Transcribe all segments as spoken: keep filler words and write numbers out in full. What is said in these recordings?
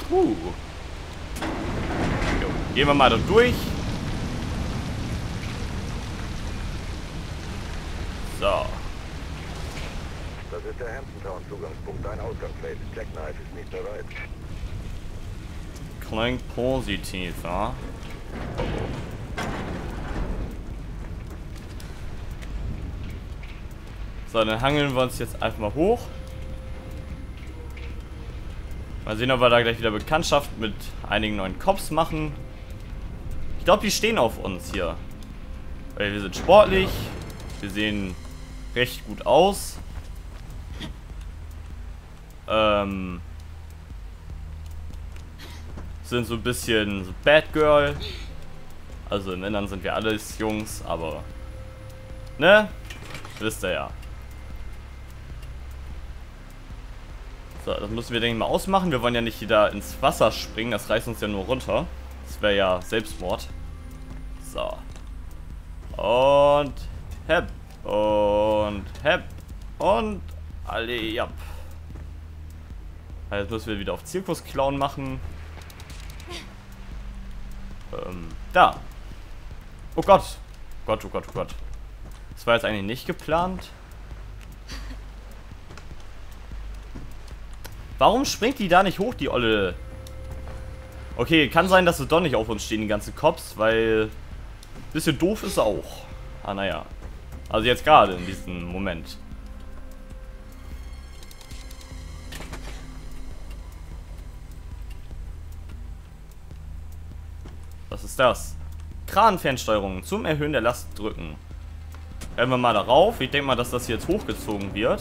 Uh. Jo, gehen wir mal da durch. So. Das ist der Hampton-Town-Zugangspunkt, dein Ausgangsfeld. Jackknife ist nicht bereit. Klingt positiv, ja? Oh, oh. So, dann hangeln wir uns jetzt einfach mal hoch. Mal sehen, ob wir da gleich wieder Bekanntschaft mit einigen neuen Cops machen. Ich glaube, die stehen auf uns hier. Weil wir sind sportlich. Wir sehen recht gut aus. Ähm... Sind so ein bisschen so Bad Girl. Also in Männern sind wir alles Jungs, aber... Ne? Wisst ihr ja. So, das müssen wir, denke ich mal, ausmachen. Wir wollen ja nicht wieder ins Wasser springen. Das reißt uns ja nur runter. Das wäre ja Selbstmord. So. Und... Hepp. Und... Hepp. Und... Alle, ja. Jetzt müssen wir wieder auf Zirkusclown machen. Ähm, da. Oh Gott. Gott, oh Gott, oh Gott. Das war jetzt eigentlich nicht geplant. Warum springt die da nicht hoch, die Olle? Okay, kann sein, dass sie doch nicht auf uns stehen, die ganzen Cops, weil... Bisschen doof ist er auch. Ah, naja. Also jetzt gerade in diesem Moment. Was ist das? Kranfernsteuerung. Zum Erhöhen der Last drücken. Werden wir mal darauf. Ich denke mal, dass das hier jetzt hochgezogen wird.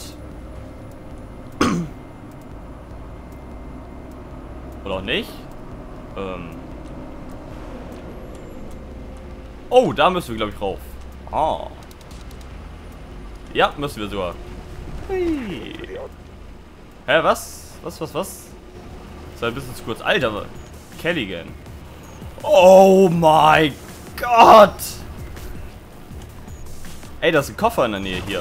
Oder auch nicht. Ähm. Oh, da müssen wir, glaube ich, rauf. Ah. Ja, müssen wir sogar. Hui. Hä, was? Was, was, was? Das war ein bisschen zu kurz. Alter, Kelligan. Oh mein Gott! Ey, da ist ein Koffer in der Nähe hier.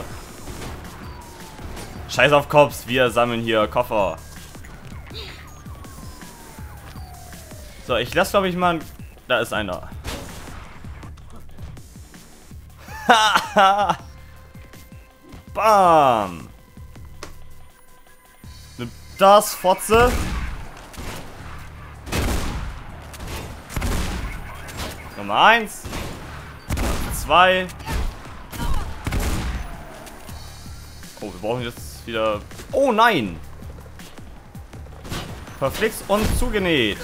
Scheiß auf Cops, wir sammeln hier Koffer. So, ich lasse, glaube ich, mal... Da ist einer. Haha! Bam! Nimm das, Fotze! Nummer eins. Nummer zwei. Oh, wir brauchen jetzt wieder... Oh nein! Verflixt und zugenäht.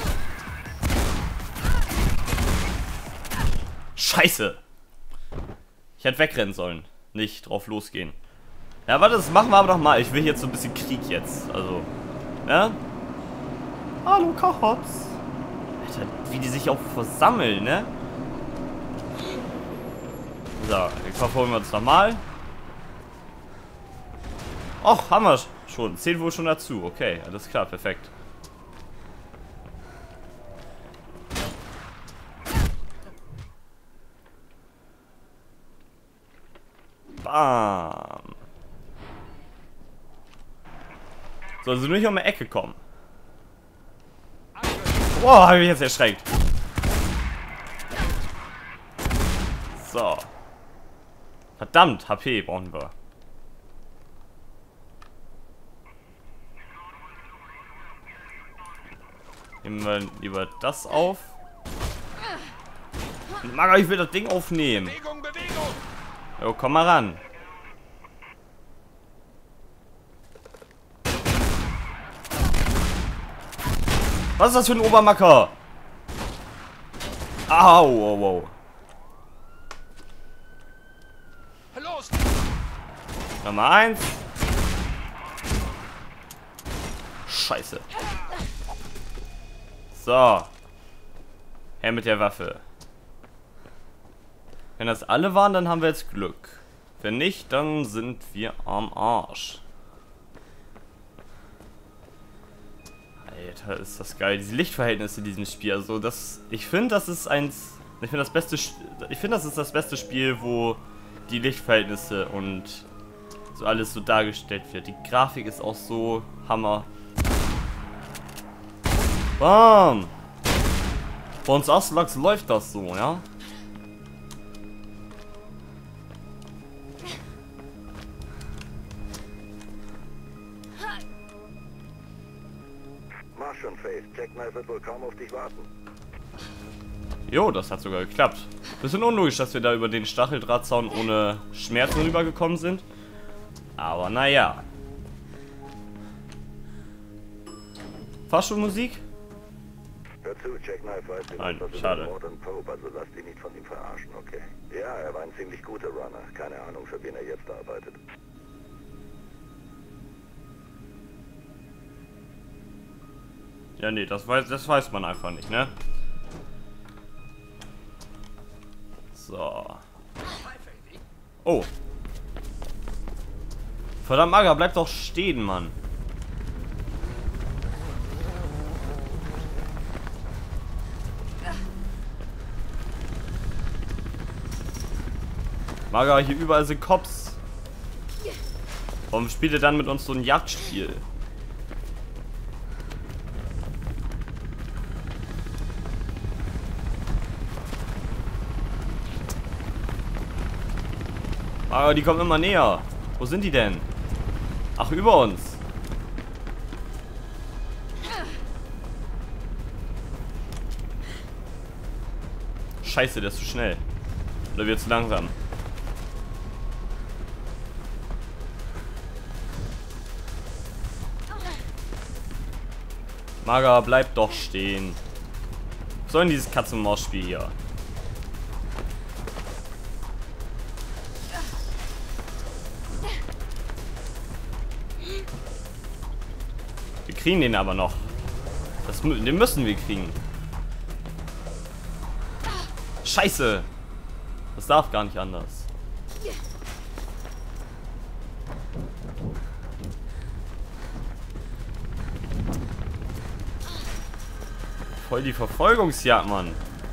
Scheiße! Ich hätte wegrennen sollen. Nicht drauf losgehen. Ja, warte, das machen wir aber doch mal. Ich will jetzt so ein bisschen Krieg jetzt. Also, ne? Hallo, Cops. Alter, wie die sich auch versammeln, ne? So, den Kopf holen wir uns nochmal. Och, haben wir schon. Zählt wohl schon dazu. Okay, alles klar, perfekt. Bam. So, also nur hier um die Ecke kommen. Wow, habe ich jetzt erschreckt. So. Verdammt, H P brauchen wir. Nehmen wir lieber das auf. Maga, ich will das Ding aufnehmen. Bewegung, Bewegung. Jo, komm mal ran. Was ist das für ein Obermacker? Au, wow, wow. Los! Nummer eins. Scheiße. So. Her mit der Waffe. Wenn das alle waren, dann haben wir jetzt Glück. Wenn nicht, dann sind wir am Arsch. Alter, ist das geil. Diese Lichtverhältnisse in diesem Spiel. Also das. Ich finde, das ist eins. Ich finde das beste. Ich finde, das ist das beste Spiel, wo die Lichtverhältnisse und so alles so dargestellt wird. Die Grafik ist auch so Hammer. Bam! Bei uns Aslaks läuft das so, ja? Mach schon, Faith. Jackknife wird wohl kaum auf dich warten. Jo, das hat sogar geklappt. Bisschen unlogisch, dass wir da über den Stacheldrahtzaun ohne Schmerzen rübergekommen sind. Aber naja. Fahrschulmusik? Hör zu, Jackknife weiß den Nein, etwas über schade. den Mord an Pope, also lass dich nicht von ihm verarschen, okay? Ja, er war ein ziemlich guter Runner. Keine Ahnung, für wen er jetzt arbeitet. Ja, nee, das weiß, das weiß man einfach nicht, ne? So. Oh. Verdammt, Maga, bleib doch stehen, Mann. Maga, hier überall sind Cops. Warum spielt ihr dann mit uns so ein Jagdspiel? Maga, die kommen immer näher. Wo sind die denn? Ach, über uns. Scheiße, der ist zu schnell. Oder wird zu langsam? Maga, bleib doch stehen. Was soll denn dieses Katz-und-Maus-Spiel hier? Wir kriegen den aber noch. Das, den müssen wir kriegen. Scheiße. Das darf gar nicht anders. Voll die Verfolgungsjagd, Mann.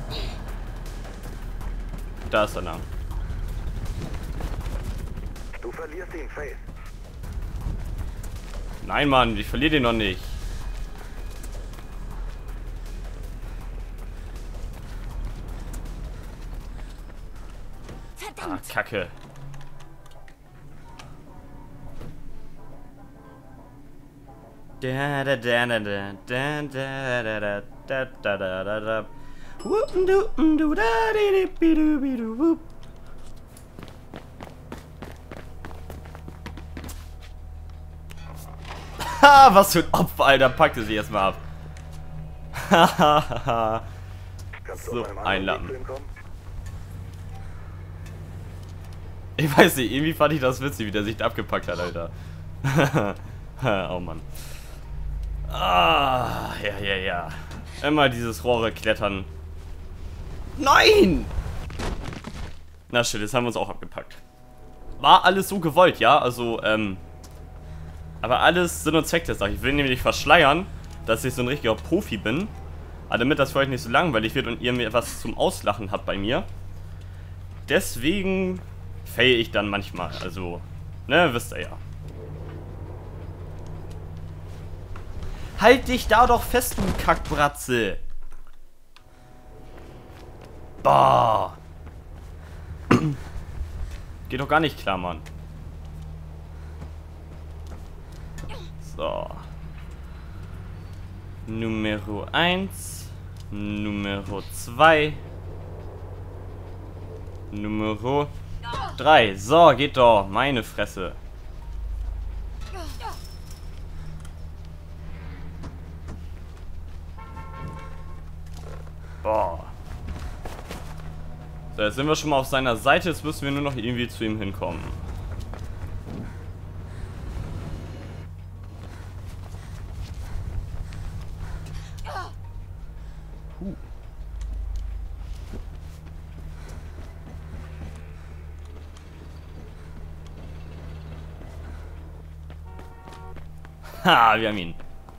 Da ist er lang. Du verlierst ihn, Faith. Nein, Mann, ich verliere den noch nicht. Ah, Kacke. Da da da da da da da da da da da da da. Whoop do do da di di du du whoop. Ha, was für ein Opfer, Alter, packte sie erstmal ab. Hahaha. So, ein Lappen. Ich weiß nicht, irgendwie fand ich das witzig, wie der sich da abgepackt hat, Alter. Oh Mann. Ah, ja, ja, ja. Immer dieses Rohre klettern. Nein! Na shit, jetzt haben wir uns auch abgepackt. War alles so gewollt, ja? Also, ähm... aber alles Sinn und Zweck der Sache. Ich will nämlich verschleiern, dass ich so ein richtiger Profi bin. Aber damit das für euch nicht so langweilig wird und ihr mir was zum Auslachen habt bei mir. Deswegen fail ich dann manchmal. Also, ne, wisst ihr ja. Halt dich da doch fest, du Kackbratze. Boah. Geht doch gar nicht klar, Mann. So. Numero eins. Numero zwei. Numero drei. So, geht doch. Meine Fresse. Boah. So, jetzt sind wir schon mal auf seiner Seite. Jetzt müssen wir nur noch irgendwie zu ihm hinkommen. Huh. Ha, wir haben ihn.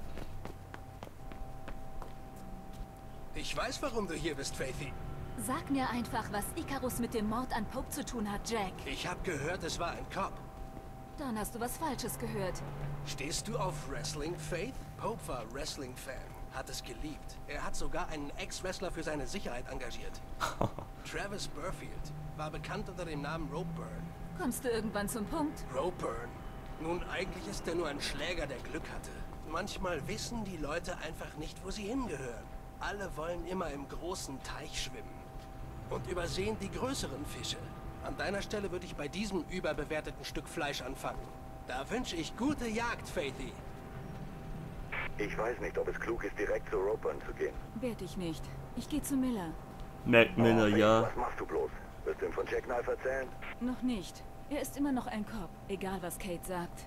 Ich weiß, warum du hier bist, Faithy. Sag mir einfach, was Icarus mit dem Mord an Pope zu tun hat, Jack. Ich habe gehört, es war ein Cop. Dann hast du was Falsches gehört. Stehst du auf Wrestling, Faith? Pope war Wrestling-Fan. hat es geliebt. Er hat sogar einen Ex-Wrestler für seine Sicherheit engagiert. Travis Burfield war bekannt unter dem Namen Ropeburn. Kommst du irgendwann zum Punkt? Ropeburn. Nun, eigentlich ist er nur ein Schläger, der Glück hatte. Manchmal wissen die Leute einfach nicht, wo sie hingehören. Alle wollen immer im großen Teich schwimmen. Und übersehen die größeren Fische. An deiner Stelle würde ich bei diesem überbewerteten Stück Fleisch anfangen. Da wünsche ich gute Jagd, Faithy. Ich weiß nicht, ob es klug ist, direkt zu Ropeburn zu gehen. Werd ich nicht. Ich gehe zu Miller. Mac Miller, Oh, ja. Was machst du bloß? Wirst du ihm von Jackknife erzählen? Noch nicht. Er ist immer noch ein Cop, egal was Kate sagt.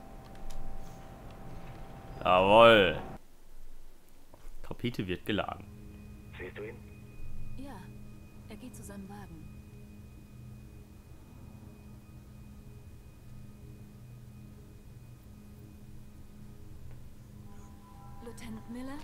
Jawohl. Torpedo wird geladen. Siehst du ihn? Ja, er geht zu seinem Wagen. Lieutenant Miller?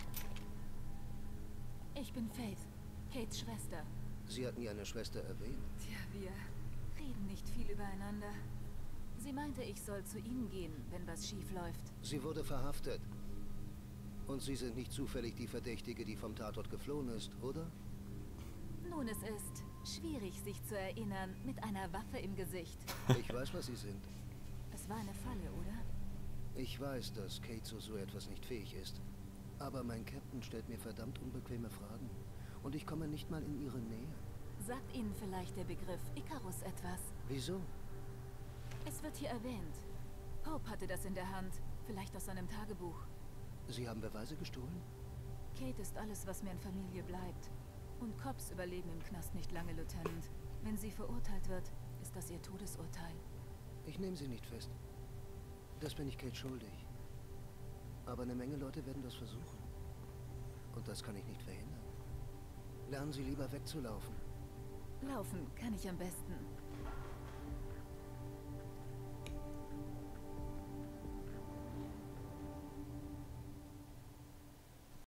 Ich bin Faith, Kates Schwester. Sie hatten Ihre Schwester erwähnt. Tja, wir reden nicht viel übereinander. Sie meinte, ich soll zu Ihnen gehen, wenn was schief läuft. Sie wurde verhaftet. Und Sie sind nicht zufällig die Verdächtige, die vom Tatort geflohen ist, oder? Nun, es ist schwierig, sich zu erinnern, mit einer Waffe im Gesicht. Ich weiß, was Sie sind. Es war eine Falle, oder? Ich weiß, dass Kate zu so etwas nicht fähig ist. Aber mein Captain stellt mir verdammt unbequeme Fragen. Und ich komme nicht mal in ihre Nähe. Sagt Ihnen vielleicht der Begriff Icarus etwas? Wieso? Es wird hier erwähnt. Pope hatte das in der Hand, vielleicht aus seinem Tagebuch. Sie haben Beweise gestohlen? Kate ist alles, was mir in Familie bleibt. Und Cops überleben im Knast nicht lange, Lieutenant. Wenn sie verurteilt wird, ist das ihr Todesurteil. Ich nehme Sie nicht fest. Das bin ich Kate schuldig. Aber eine Menge Leute werden das versuchen. Und das kann ich nicht verhindern. Lernen Sie lieber wegzulaufen. Laufen kann ich am besten.